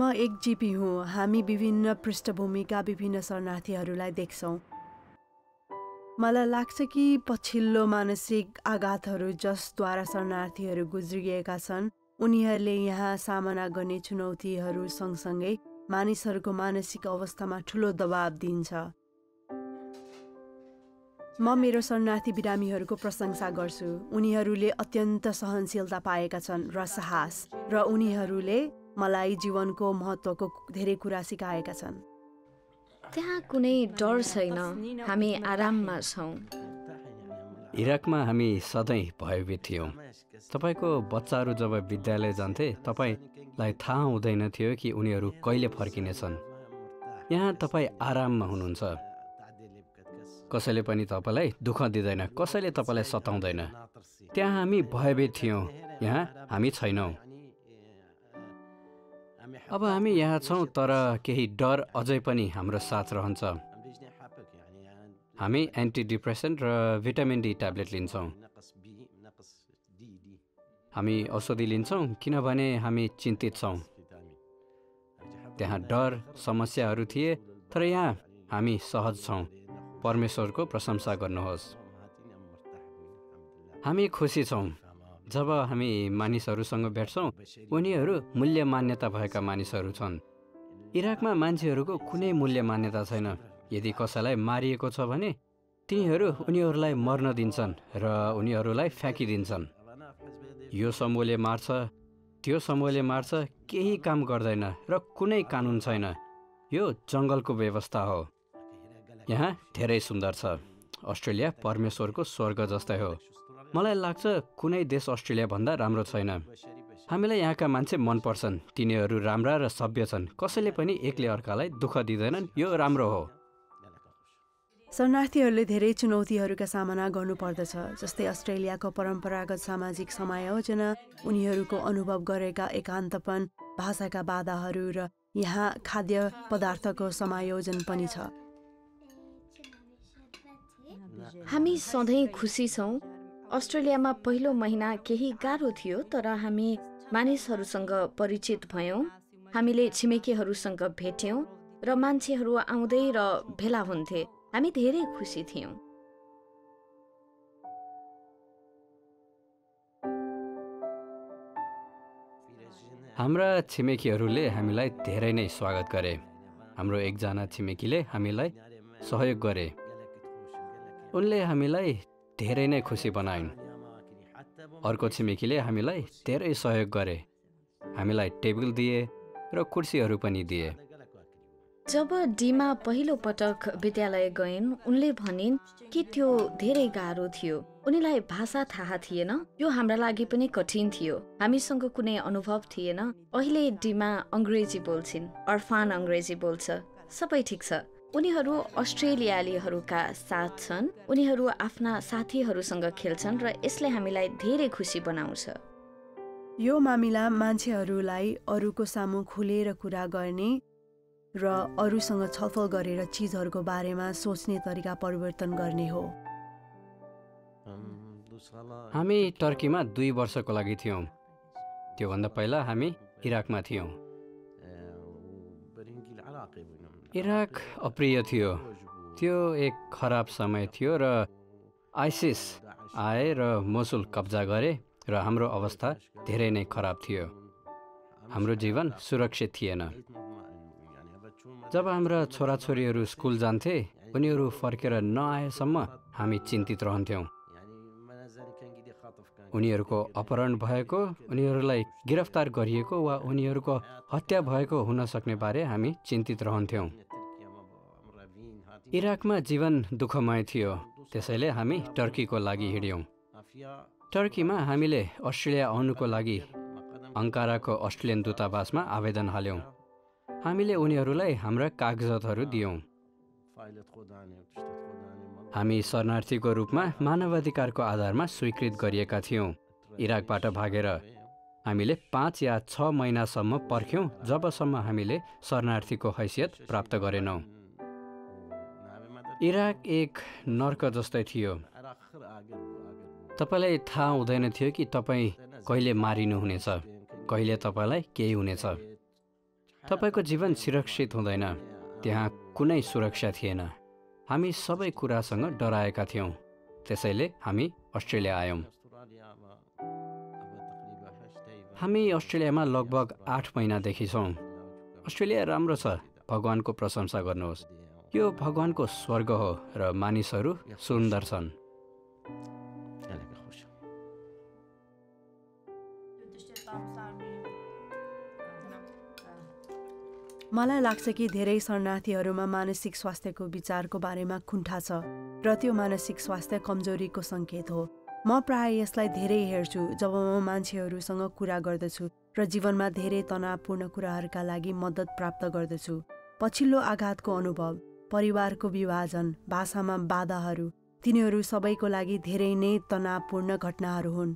एक जिपी हुँ। हामी विभिन्न पृष्ठभूमिका विभिन्न शरणार्थीहरूलाई देख्छौँ। मलाई लाग्छ कि पछिल्लो मानसिक आघातहरू जसद्वारा शरणार्थीहरू गुज्रिएका छन्, उनीहरूले यहाँ सामना गर्ने चुनौतीहरू सँगसँगै मानिसहरूको मानसिक अवस्थामा ठुलो दबाब दिन्छ। म मेरो शरणार्थी बिरामीहरूको प्रशंसा गर्छु। उनीहरूले अत्यन्त सहनशीलता पाएका छन् र साहस, र उनीहरूले मलाई जीवनको महत्त्वको धेरै कुरा सिकाएका छन्। त्यहाँ कुनै डर छैन, हामी आराममा छौँ। इराकमा हामी सधैँ भयभीत थियौँ। तपाईँको बच्चाहरू जब विद्यालय जान्थे, तपाईँलाई थाहा हुँदैन थियो कि उनीहरू कहिले फर्किनेछन्। यहाँ तपाईँ आराममा हुनुहुन्छ। कसैले पनि तपाईँलाई दुःख दिँदैन, कसैले तपाईँलाई सताउँदैन। त्यहाँ हामी भयभीत थियौँ, यहाँ हामी छैनौँ। अब हामी यहाँ छौँ, तर केही डर अझै पनि हाम्रो साथ रहन्छ। हामी एन्टिडिप्रेसेन्ट र भिटामिन डी ट्याब्लेट लिन्छौँ। हामी औषधि लिन्छौँ किनभने हामी चिन्तित छौँ। त्यहाँ डर, समस्याहरू थिए, तर यहाँ हामी सहज छौँ। परमेश्वरको प्रशंसा गर्नुहोस्। हामी खुसी छौँ जब हामी मानिसहरूसँग भेट्छौँ। उनीहरू मूल्य मान्यता भएका मानिसहरू छन्। इराकमा मान्छेहरूको कुनै मूल्य मान्यता छैन। यदि कसैलाई मारिएको छ भने तिनीहरू उनीहरूलाई मर्न दिन्छन् र उनीहरूलाई फ्याँकिदिन्छन्। यो समूहले मार्छ, त्यो समूहले मार्छ, केही काम गर्दैन र कुनै कानुन छैन। यो जङ्गलको व्यवस्था हो। यहाँ धेरै सुन्दर छ। अस्ट्रेलिया परमेश्वरको स्वर्ग जस्तै हो। मलाई लाग्छ कुनै देश अस्ट्रेलियाभन्दा राम्रो छैन। हामीलाई यहाँका मान्छे मनपर्छन्। तिनीहरू राम्रा र सभ्य छन्। कसैले पनि एकले अर्कालाई दुःख दिँदैनन्। यो राम्रो हो। शरणार्थीहरूले धेरै चुनौतीहरूका सामना गर्नुपर्दछ, जस्तै अस्ट्रेलियाको परम्परागत सामाजिक समायोजना, उनीहरूको अनुभव गरेका एकान्तपन, भाषाका बाधाहरू र यहाँ खाद्य पदार्थको समायोजन पनि छ। हामी सधैँ खुसी छौँ। अस्ट्रेलियामा पहिलो महिना केही गाह्रो थियो, तर हामी मानिसहरूसँग परिचित भयौँ। हामीले छिमेकीहरूसँग भेट्यौँ र मान्छेहरू आउँदै र भेला हुन्थे। हामी धेरै खुसी थियौँ। हाम्रा छिमेकीहरूले हामीलाई धेरै नै स्वागत गरे। हाम्रो एकजना छिमेकीले हामीलाई सहयोग गरे। उनले हामीलाई धेरै नै खुसी बनाइन्। अर्को छिमेकीले हामीलाई धेरै सहयोग गरे। हामीलाई टेबल दिए र कुर्सीहरू पनि दिए। जब डीमा पहिलो पटक विद्यालय गइन्, उनले भनिन् कि त्यो धेरै गाह्रो थियो। उनीलाई भाषा थाहा थिएन। यो हाम्रा लागि पनि कठिन थियो। हामीसँग कुनै अनुभव थिएन। अहिले डीमा अङ्ग्रेजी बोल्छिन्। अर्फान अङ्ग्रेजी बोल्छ। सबै ठिक छ। उनीहरू अस्ट्रेलियालीहरूका साथ छन्। उनीहरू आफ्ना साथीहरूसँग खेल्छन् र यसले हामीलाई धेरै खुसी बनाउँछ। यो मामिला मान्छेहरूलाई अरूको सामु खुलेर कुरा गर्ने र अरूसँग छलफल गरेर चिजहरूको बारेमा सोच्ने तरिका परिवर्तन गर्ने हो। हामी टर्कीमा 2 वर्षको लागि थियौँ। त्योभन्दा पहिला हामी इराकमा थियौँ। इराक अप्रिय थियो। त्यो एक खराब समय थियो र आइसिस आए र मोसुल कब्जा गरे र हाम्रो अवस्था धेरै नै खराब थियो। हाम्रो जीवन सुरक्षित थिएन। जब हाम्रा छोराछोरीहरू स्कुल जान्थे, उनीहरू फर्केर नआएसम्म हामी चिन्तित रहन्थ्यौँ। उनीहरूको अपहरण भएको, उनीहरूलाई गिरफ्तार गरिएको वा उनीहरूको हत्या भएको हुन सक्ने बारे हामी चिन्तित रहन्थ्यौँ। इराकमा जीवन दुःखमय थियो, त्यसैले हामी टर्कीको लागि हिँड्यौँ। टर्कीमा हामीले अस्ट्रेलिया आउनुको लागि अङ्काराको अस्ट्रेलियन दूतावासमा आवेदन हाल्यौँ। हामीले उनीहरूलाई हाम्रा कागजातहरू दियौँ। हामी शरणार्थीको रूपमा मानवाधिकारको आधारमा स्वीकृत गरिएका थियौँ। इराकबाट भागेर हामीले 5 या 6 महिनासम्म पर्ख्यौँ, जबसम्म हामीले शरणार्थीको हैसियत प्राप्त गरेनौँ। इराक एक नर्क जस्तै थियो। तपाईँलाई थाहा हुँदैन थियो कि तपाईँ कहिले मारिनुहुनेछ, कहिले तपाईँलाई केही हुनेछ। तपाईँको जीवन सुरक्षित हुँदैन। त्यहाँ कुनै सुरक्षा थिएन। हामी सबै कुरासँग डराएका थियौँ। त्यसैले हामी अस्ट्रेलिया आयौँ। हामी अस्ट्रेलियामा लगभग 8 महिनादेखि छौँ। अस्ट्रेलिया राम्रो छ, भगवानको प्रशंसा गर्नुहोस्। यो भगवानको स्वर्ग हो र मानिसहरू सुन्दर छन्। मलाई लाग्छ कि धेरै शरणार्थीहरूमा मानसिक स्वास्थ्यको विचारको बारेमा कुण्ठा छ र त्यो मानसिक स्वास्थ्य कमजोरीको सङ्केत हो। म प्राय यसलाई धेरै हेर्छु जब म मान्छेहरूसँग कुरा गर्दछु र जीवनमा धेरै तनावपूर्ण कुराहरूका लागि मद्दत प्राप्त गर्दछु। पछिल्लो आघातको अनुभव, परिवारको विभाजन, भाषामा बाधाहरू, तिनीहरू सबैको लागि धेरै नै तनावपूर्ण घटनाहरू हुन्।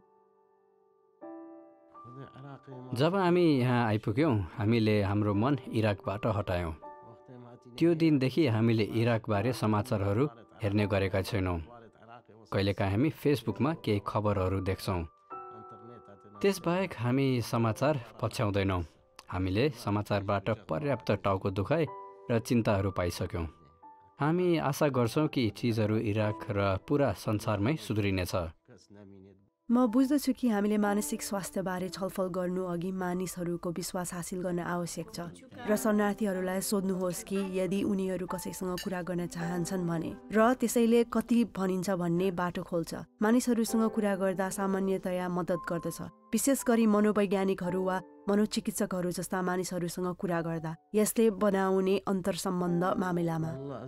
जब हामी यहाँ आइपुग्यौँ, हामीले हाम्रो मन इराकबाट हटायौँ। त्यो दिनदेखि हामीले इराकबारे समाचारहरू हेर्ने गरेका छैनौँ। कहिलेकाहीँ हामी फेसबुकमा केही खबरहरू देख्छौँ। त्यसबाहेक हामी समाचार पछ्याउँदैनौँ। हामीले समाचारबाट पर्याप्त टाउको दुखाइ र चिन्ताहरू पाइसक्यौँ। हामी आशा गर्छौँ कि चिजहरू इराक र पुरा संसारमै सुध्रिनेछ। म बुझ्दछु कि हामीले मानसिक स्वास्थ्यबारे छलफल गर्नु अघि मानिसहरूको विश्वास हासिल गर्न आवश्यक छ र शरणार्थीहरूलाई सोध्नुहोस् कि यदि उनीहरू कसैसँग कुरा गर्न चाहन्छन् भने, र त्यसैले कति भनिन्छ भन्ने बाटो खोल्छ। मानिसहरूसँग कुरा गर्दा सामान्यतया मद्दत गर्दछ, विशेष गरी मनोवैज्ञानिकहरू वा मनोचिकित्सकहरू जस्ता मानिसहरूसँग कुरा गर्दा। यसले बनाउने अन्तर्सम्बन्ध मामिलामा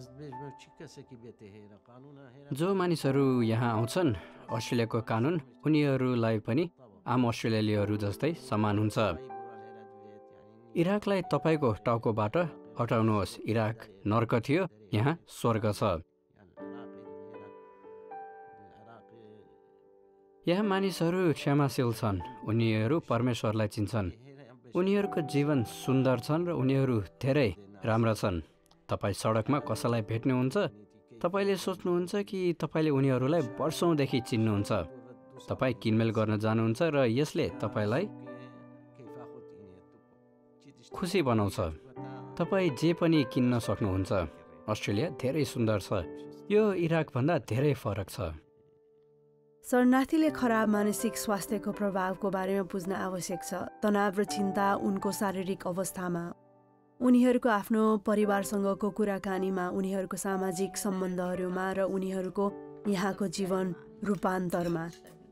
जो मानिसहरू यहाँ आउँछन्, अस्ट्रेलियाको कानुन उनीहरूलाई पनि आम अस्ट्रेलियालीहरू जस्तै समान हुन्छ। इराकलाई तपाईँको टाउकोबाट हटाउनुहोस्। इराक नर्क थियो, यहाँ स्वर्ग छ। यहाँ मानिसहरू क्षमाशील छन्। उनीहरू परमेश्वरलाई चिन्छन्। उनीहरूको जीवन सुन्दर छन् र उनीहरू धेरै राम्रा छन्। तपाईँ सडकमा कसैलाई भेट्नुहुन्छ, तपाईँले सोच्नुहुन्छ कि तपाईँले उनीहरूलाई वर्षौँदेखि चिन्नुहुन्छ। तपाईँ किनमेल गर्न जानुहुन्छ र यसले तपाईँलाई खुसी बनाउँछ। तपाईँ जे पनि किन्न सक्नुहुन्छ। अस्ट्रेलिया धेरै सुन्दर छ। यो इराकभन्दा धेरै फरक छ। शरणार्थीले खराब मानसिक स्वास्थ्यको प्रभावको बारेमा बुझ्न आवश्यक छ। तनाव र चिन्ता उनको शारीरिक अवस्थामा, उनीहरूको आफ्नो परिवारसँगको कुराकानीमा, उनीहरूको सामाजिक सम्बन्धहरूमा र उनीहरूको यहाँको जीवन रूपान्तरमा।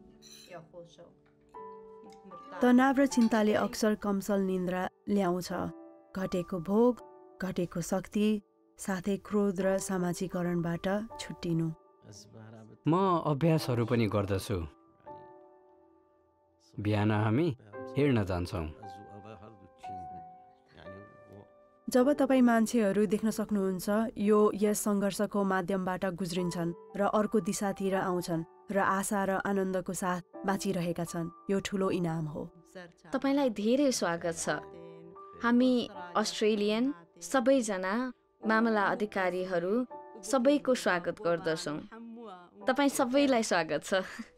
तनाव र चिन्ताले अक्सर कमसल निन्द्रा ल्याउँछ, घटेको भोग, घटेको शक्ति, साथै क्रोध र सामाजिकरणबाट छुट्टिनु। म अभ्यासहरू पनि गर्दछु। बिहान हामी हिँड्न जान्छौँ। जब तपाईँ मान्छेहरू देख्न सक्नुहुन्छ, यो यस सङ्घर्षको माध्यमबाट गुज्रिन्छन् र अर्को दिशातिर आउँछन् र आशा र आनन्दको साथ बाँचिरहेका छन्, यो ठुलो इनाम हो। तपाईँलाई धेरै स्वागत छ। हामी अस्ट्रेलियन सबैजना मामला अधिकारीहरू सबैको स्वागत गर्दछौँ। तपाईँ सबैलाई स्वागत छ।